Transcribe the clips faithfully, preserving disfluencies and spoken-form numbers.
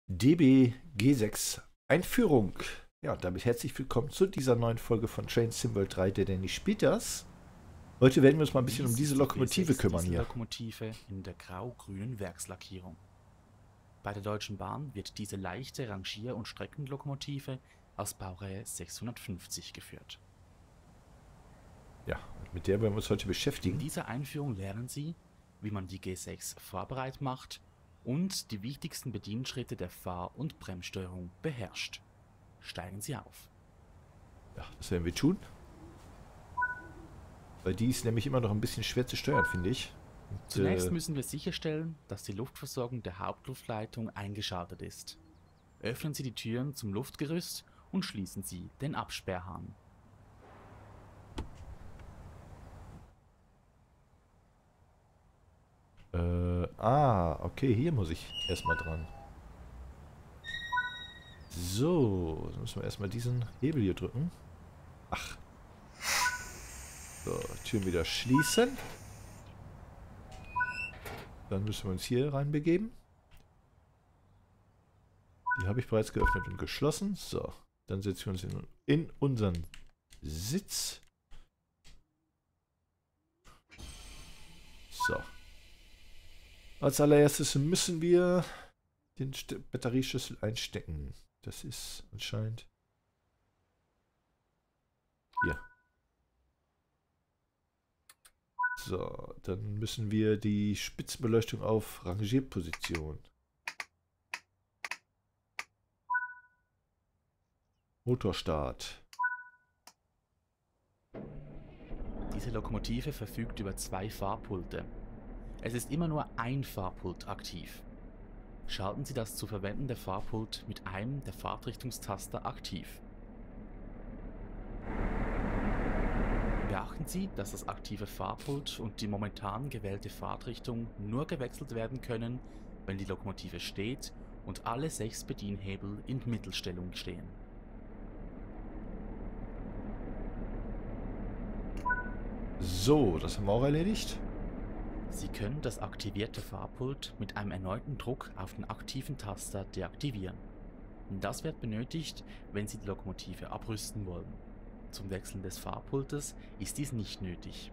D B G sechs Einführung. Ja, damit herzlich willkommen zu dieser neuen Folge von Train Sim World drei, der Danny spielt das. Heute werden wir uns mal ein bisschen um Dies diese ist die Lokomotive V sechs kümmern hier. Diesellokomotive in der grau-grünen Werkslackierung. Bei der Deutschen Bahn wird diese leichte Rangier- und Streckenlokomotive aus Baureihe sechshundertfünfzig geführt. Ja, mit der werden wir uns heute In beschäftigen. dieser Einführung lernen Sie, wie man die G sechs fahrbereit macht und die wichtigsten Bedienschritte der Fahr- und Bremssteuerung beherrscht. Steigen Sie auf. Ja, das werden wir tun. Weil die ist nämlich immer noch ein bisschen schwer zu steuern, finde ich. Und, Zunächst äh, müssen wir sicherstellen, dass die Luftversorgung der Hauptluftleitung eingeschaltet ist. Öffnen Sie die Türen zum Luftgerüst und schließen Sie den Absperrhahn. äh, ah, okay, hier muss ich erstmal dran. So, dann müssen wir erstmal diesen Hebel hier drücken. Ach. So, Türen wieder schließen. Dann müssen wir uns hier reinbegeben. Die habe ich bereits geöffnet und geschlossen. So, dann setzen wir uns in, in unseren Sitz. So. Als allererstes müssen wir den St- Batterieschlüssel einstecken. Das ist anscheinend hier. So, dann müssen wir die Spitzenbeleuchtung auf Rangierposition. Motorstart. Diese Lokomotive verfügt über zwei Fahrpulte. Es ist immer nur ein Fahrpult aktiv. Schalten Sie das zu verwendende Fahrpult mit einem der Fahrtrichtungstaster aktiv. Beachten Sie, dass das aktive Fahrpult und die momentan gewählte Fahrtrichtung nur gewechselt werden können, wenn die Lokomotive steht und alle sechs Bedienhebel in Mittelstellung stehen. So, das haben wir auch erledigt. Sie können das aktivierte Fahrpult mit einem erneuten Druck auf den aktiven Taster deaktivieren. Das wird benötigt, wenn Sie die Lokomotive abrüsten wollen. Zum Wechseln des Fahrpultes ist dies nicht nötig.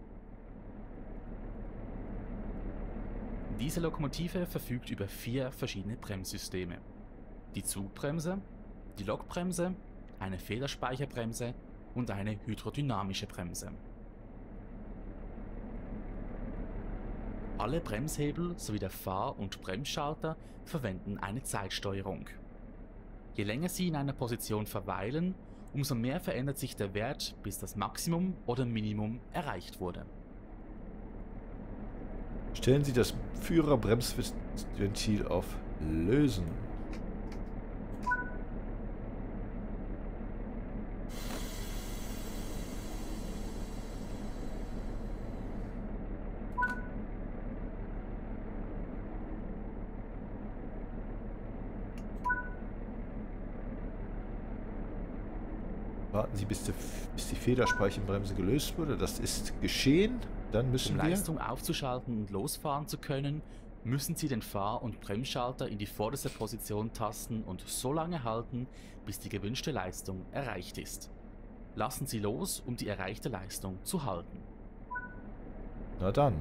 Diese Lokomotive verfügt über vier verschiedene Bremssysteme: die Zugbremse, die Lokbremse, eine Federspeicherbremse und eine hydrodynamische Bremse. Alle Bremshebel sowie der Fahr- und Bremsschalter verwenden eine Zeitsteuerung. Je länger Sie in einer Position verweilen, umso mehr verändert sich der Wert, bis das Maximum oder Minimum erreicht wurde. Stellen Sie das Führerbremsventil auf Lösen. Warten Sie, bis die, bis die Federspeichenbremse gelöst wurde. Das ist geschehen. Dann müssen Um wir... Leistung aufzuschalten und losfahren zu können, müssen Sie den Fahr- und Bremsschalter in die vorderste Position tasten und so lange halten, bis die gewünschte Leistung erreicht ist. Lassen Sie los, um die erreichte Leistung zu halten. Na dann.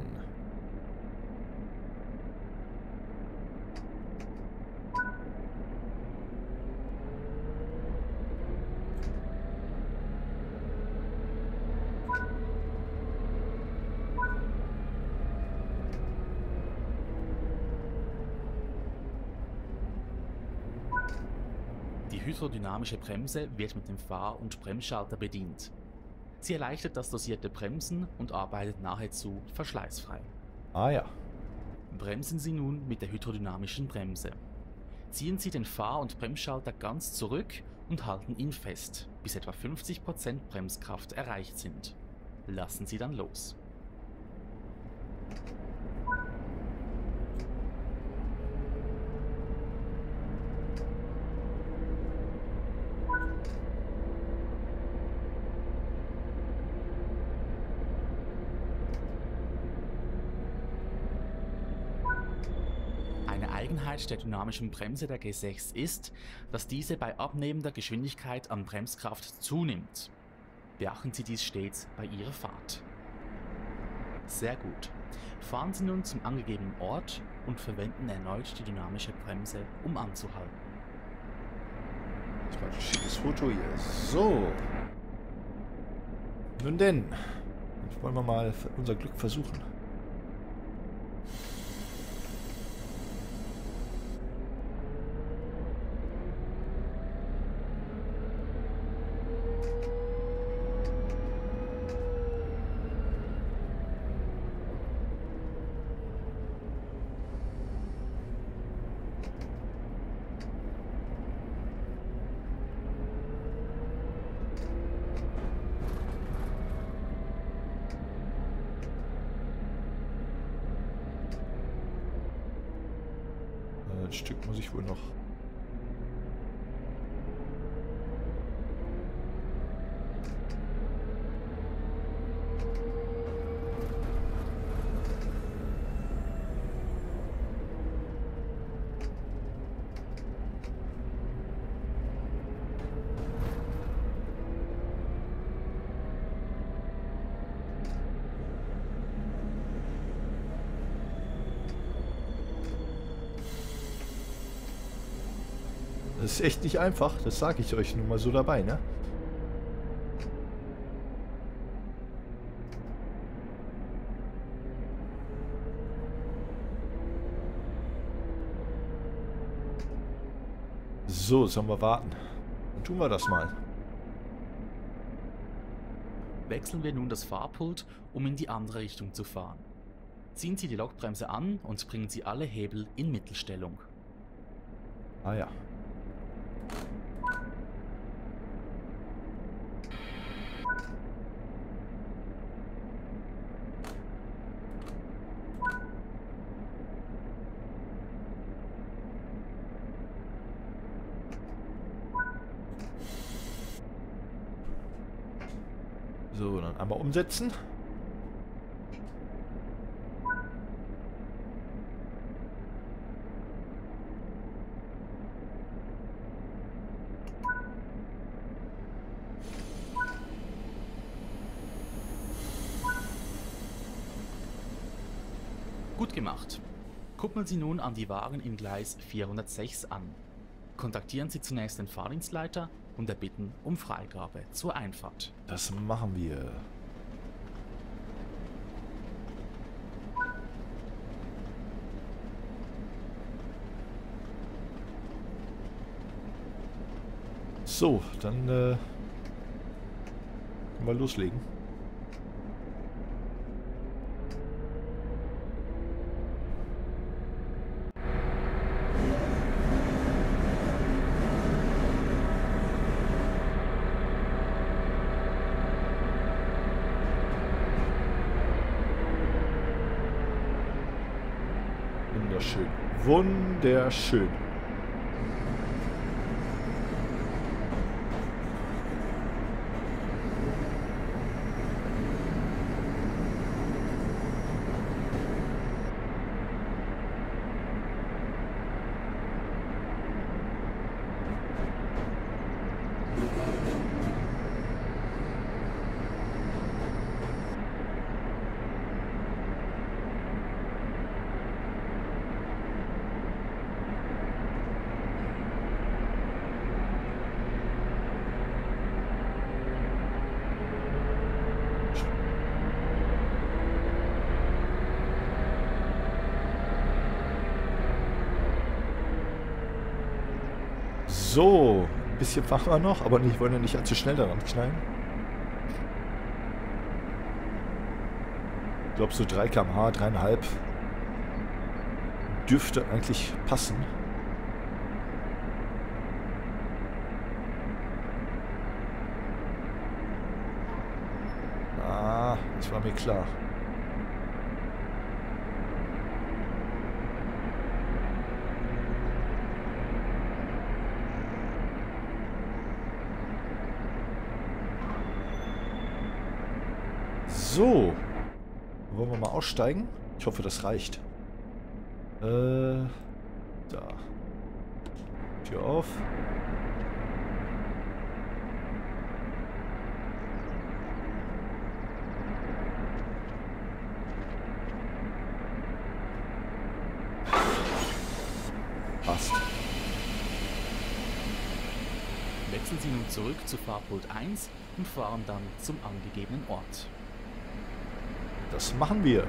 Die hydrodynamische Bremse wird mit dem Fahr- und Bremsschalter bedient. Sie erleichtert das dosierte Bremsen und arbeitet nahezu verschleißfrei. Ah ja. Bremsen Sie nun mit der hydrodynamischen Bremse. Ziehen Sie den Fahr- und Bremsschalter ganz zurück und halten ihn fest, bis etwa fünfzig Prozent Bremskraft erreicht sind. Lassen Sie dann los. Eine Eigenheit der dynamischen Bremse der G sechs ist, dass diese bei abnehmender Geschwindigkeit an Bremskraft zunimmt. Beachten Sie dies stets bei Ihrer Fahrt. Sehr gut. Fahren Sie nun zum angegebenen Ort und verwenden erneut die dynamische Bremse, um anzuhalten. Das war ein schickes Foto hier. So. Nun denn. Jetzt wollen wir mal unser Glück versuchen. Ein Stück muss ich wohl noch. Das ist echt nicht einfach, das sage ich euch nun mal so dabei, ne? So, sollen wir warten. Dann tun wir das mal. Wechseln wir nun das Fahrpult, um in die andere Richtung zu fahren. Ziehen Sie die Lokbremse an und bringen Sie alle Hebel in Mittelstellung. Ah ja. So, dann einmal umsetzen. Gut gemacht. Kuppeln Sie nun an die Wagen im Gleis vierhundertsechs an. Kontaktieren Sie zunächst den Fahrdienstleiter und erbitten um Freigabe zur Einfahrt. Das machen wir. So, dann äh, können wir loslegen. Wunderschön. Wunderschön. So, ein bisschen fahren wir noch, aber nicht, wollen ja nicht allzu schnell daran knallen. Ich glaube so drei Kilometer pro Stunde, drei Komma fünf dürfte eigentlich passen. Ah, das war mir klar. So. Wollen wir mal aussteigen? Ich hoffe, das reicht. Äh, Da. Tür auf. Passt. Wechseln Sie nun zurück zu Fahrpult eins und fahren dann zum angegebenen Ort. Das machen wir.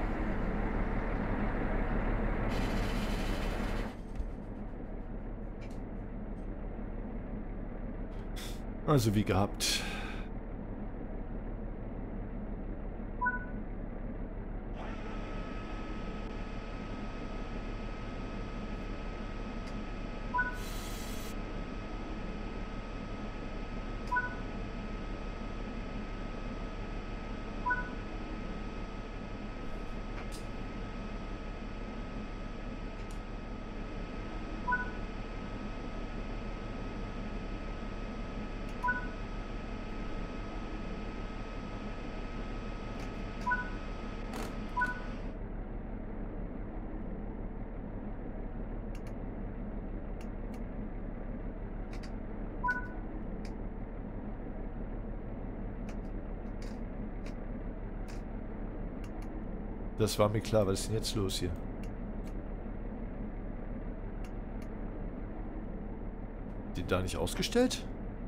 Also wie gehabt. Das war mir klar. Was ist denn jetzt los hier? Die da nicht ausgestellt?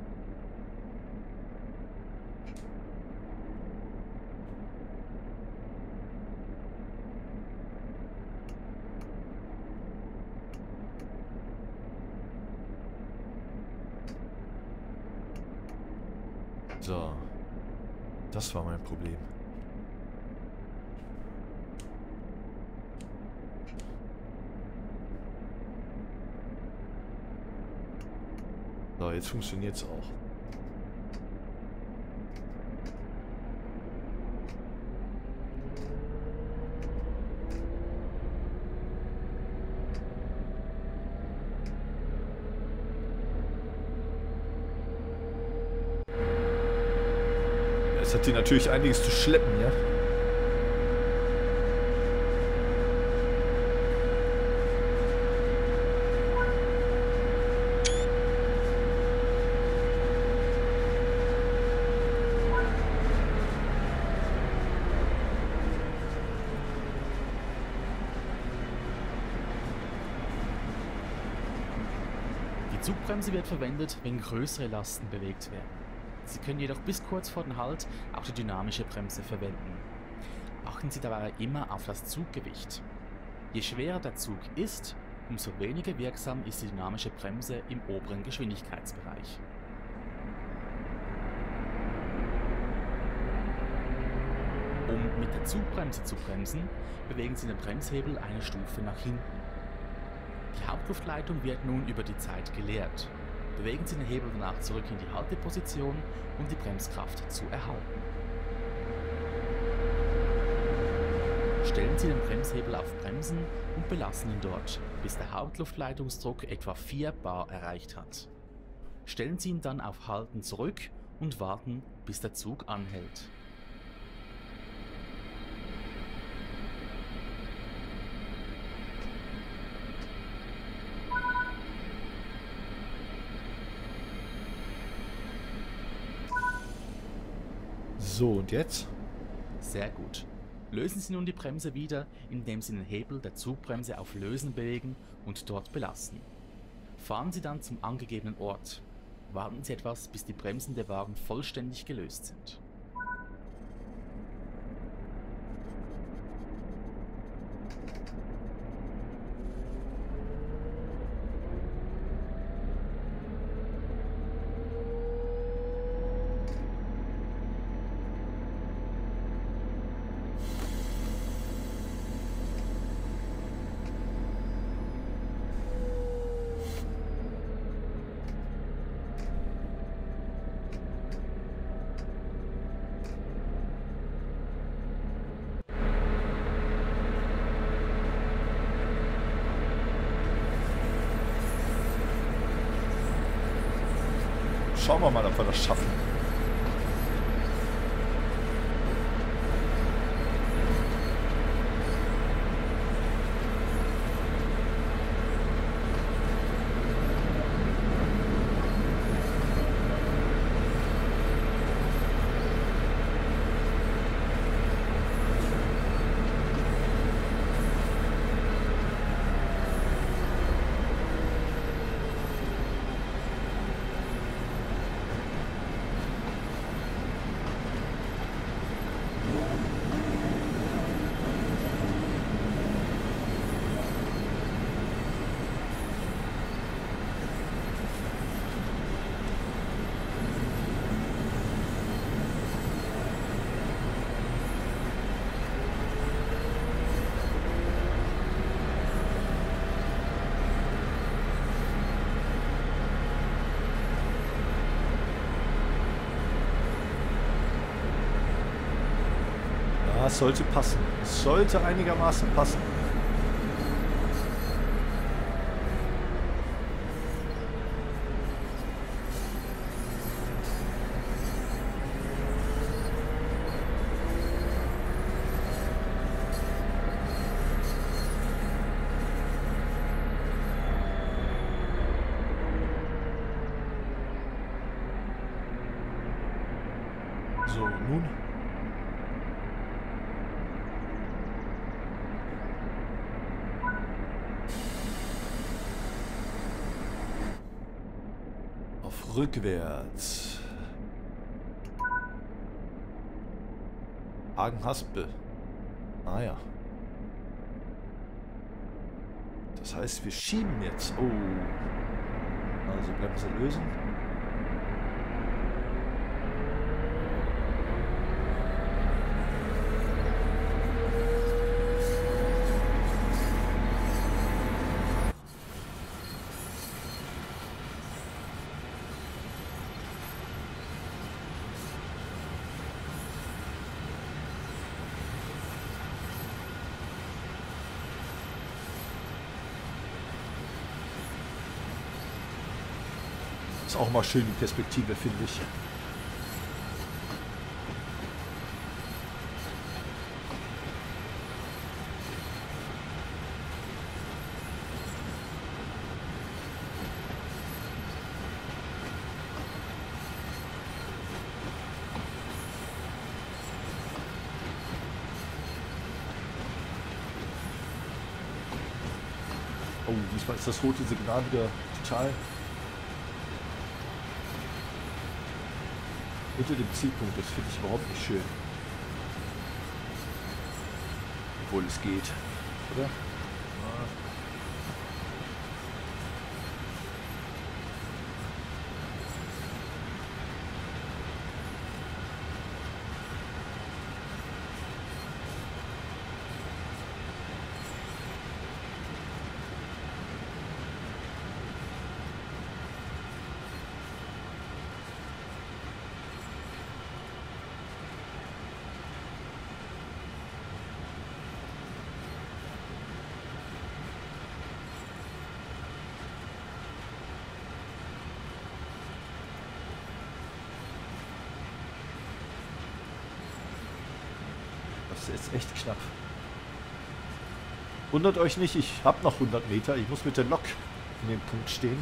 So. Das war mein Problem. So, jetzt funktioniert es auch. Es hat hier natürlich einiges zu schleppen, ja. Die Zugbremse wird verwendet, wenn größere Lasten bewegt werden. Sie können jedoch bis kurz vor den Halt auch die dynamische Bremse verwenden. Achten Sie dabei immer auf das Zuggewicht. Je schwerer der Zug ist, umso weniger wirksam ist die dynamische Bremse im oberen Geschwindigkeitsbereich. Um mit der Zugbremse zu bremsen, bewegen Sie den Bremshebel eine Stufe nach hinten. Die Hauptluftleitung wird nun über die Zeit geleert. Bewegen Sie den Hebel danach zurück in die Halteposition, um die Bremskraft zu erhalten. Stellen Sie den Bremshebel auf Bremsen und belassen ihn dort, bis der Hauptluftleitungsdruck etwa vier bar erreicht hat. Stellen Sie ihn dann auf Halten zurück und warten, bis der Zug anhält. So, und jetzt? Sehr gut. Lösen Sie nun die Bremse wieder, indem Sie den Hebel der Zugbremse auf Lösen bewegen und dort belassen. Fahren Sie dann zum angegebenen Ort. Warten Sie etwas, bis die Bremsen der Wagen vollständig gelöst sind. Schauen wir mal, ob wir das schaffen. Ja, es sollte passen. Es sollte einigermaßen passen. So, nun. Auf rückwärts. Hagen-Haspel. Ah ja. Das heißt, wir schieben jetzt. Oh. Also Bremse lösen. Ist auch mal schön die Perspektive, finde ich. Oh, diesmal ist das rote Signal wieder total unter dem Zielpunkt. Das finde ich überhaupt nicht schön. Obwohl es geht, oder? Ja. Das ist echt knapp. Wundert euch nicht, ich habe noch hundert Meter. Ich muss mit der Lok in dem Punkt stehen.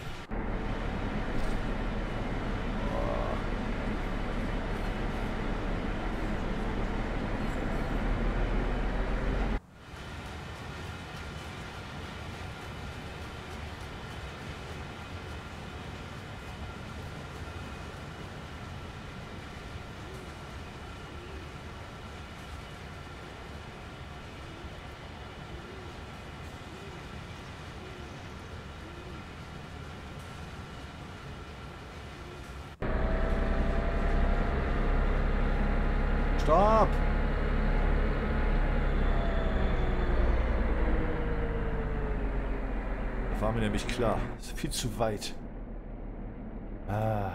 Stopp! Das war mir nämlich klar. Das ist viel zu weit. Ah.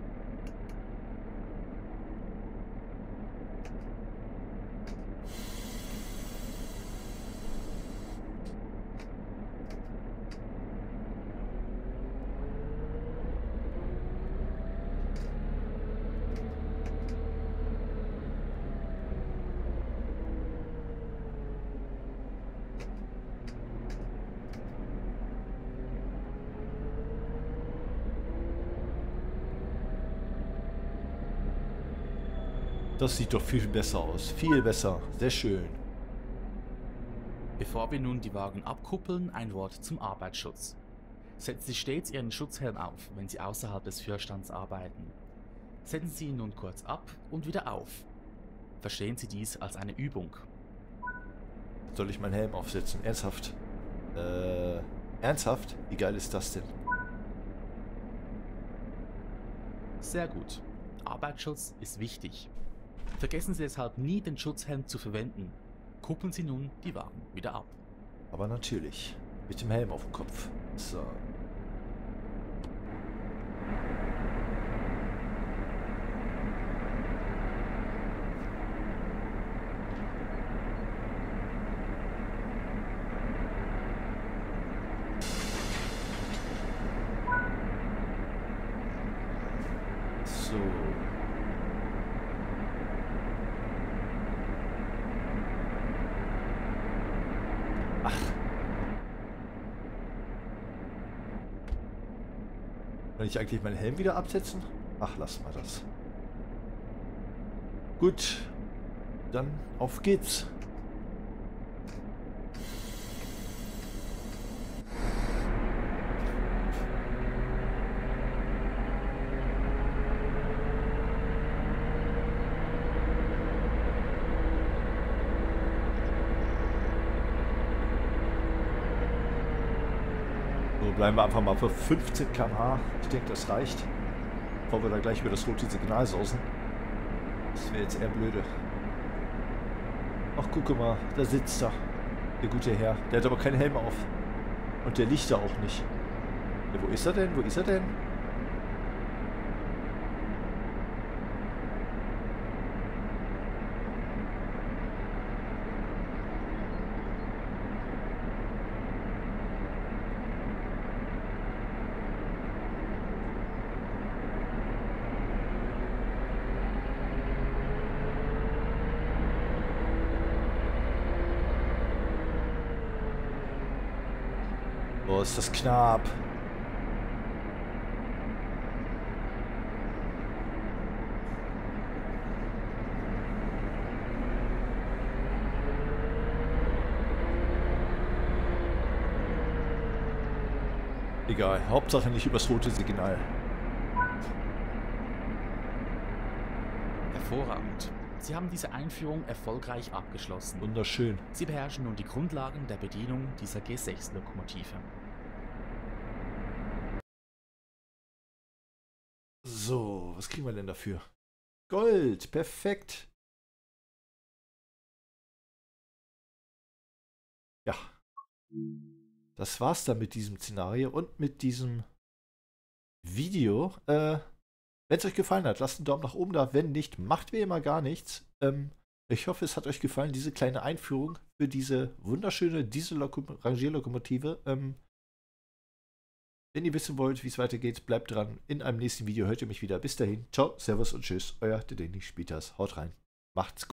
Das sieht doch viel besser aus. Viel besser. Sehr schön. Bevor wir nun die Wagen abkuppeln, ein Wort zum Arbeitsschutz. Setzen Sie stets Ihren Schutzhelm auf, wenn Sie außerhalb des Führstands arbeiten. Setzen Sie ihn nun kurz ab und wieder auf. Verstehen Sie dies als eine Übung. Soll ich meinen Helm aufsetzen? Ernsthaft? Äh, ernsthaft? Wie geil ist das denn? Sehr gut. Arbeitsschutz ist wichtig. Vergessen Sie deshalb nie, den Schutzhelm zu verwenden. Kuppeln Sie nun die Wagen wieder ab. Aber natürlich. Mit dem Helm auf dem Kopf. So. So. Ach. Kann ich eigentlich meinen Helm wieder absetzen? Ach, lass mal das. Gut. Dann auf geht's. Bleiben wir einfach mal für fünfzehn Kilometer pro Stunde. Ich denke, das reicht. Bevor wir da gleich über das rote Signal sausen. Das wäre jetzt eher blöde. Ach, gucke mal, da sitzt er. Der gute Herr. Der hat aber keinen Helm auf. Und der liegt da auch nicht. Ja, wo ist er denn? Wo ist er denn? Oh, ist das knapp. Egal, Hauptsache nicht übers rote Signal. Hervorragend. Sie haben diese Einführung erfolgreich abgeschlossen. Wunderschön. Sie beherrschen nun die Grundlagen der Bedienung dieser G sechs Lokomotive. So, was kriegen wir denn dafür? Gold, perfekt. Ja. Das war's dann mit diesem Szenario und mit diesem Video. Äh, wenn es euch gefallen hat, lasst einen Daumen nach oben da. Wenn nicht, macht wie immer gar nichts. Ähm, ich hoffe, es hat euch gefallen, diese kleine Einführung für diese wunderschöne Diesel-Rangierlokomotive. Ähm, wenn ihr wissen wollt, wie es weitergeht, bleibt dran. In einem nächsten Video hört ihr mich wieder. Bis dahin. Ciao, Servus und Tschüss. Euer Dedeni Spitas. Haut rein. Macht's gut.